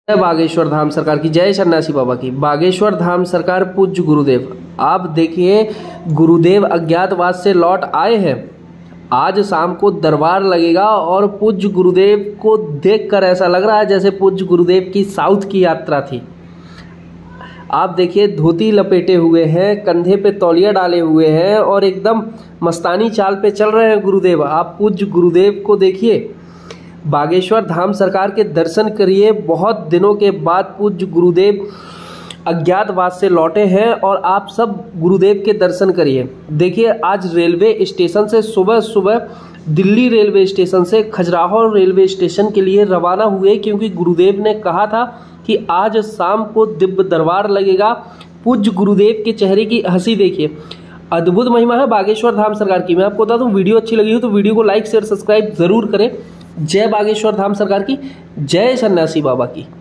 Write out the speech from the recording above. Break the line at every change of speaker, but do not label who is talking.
जय बागेश्वर धाम सरकार की, जय सन्यासी बाबा की। बागेश्वर धाम सरकार पूज्य गुरुदेव, आप देखिए गुरुदेव अज्ञातवास से लौट आए हैं। आज शाम को दरबार लगेगा और पूज्य गुरुदेव को देखकर ऐसा लग रहा है जैसे पूज्य गुरुदेव की साउथ की यात्रा थी। आप देखिए धोती लपेटे हुए हैं, कंधे पे तौलिया डाले हुए हैं और एकदम मस्तानी चाल पे चल रहे हैं गुरुदेव। आप पूज्य गुरुदेव को देखिए, बागेश्वर धाम सरकार के दर्शन करिए। बहुत दिनों के बाद पूज्य गुरुदेव अज्ञातवास से लौटे हैं और आप सब गुरुदेव के दर्शन करिए। देखिए आज रेलवे स्टेशन से सुबह सुबह दिल्ली रेलवे स्टेशन से खजुराहो रेलवे स्टेशन के लिए रवाना हुए, क्योंकि गुरुदेव ने कहा था कि आज शाम को दिव्य दरबार लगेगा। पूज्य गुरुदेव के चेहरे की हंसी देखिए, अद्भुत महिमा है बागेश्वर धाम सरकार की। मैं आपको बता दूं, वीडियो अच्छी लगी हो तो वीडियो को लाइक शेयर सब्सक्राइब जरूर करें। जय बागेश्वर धाम सरकार की, जय सन्यासी बाबा की।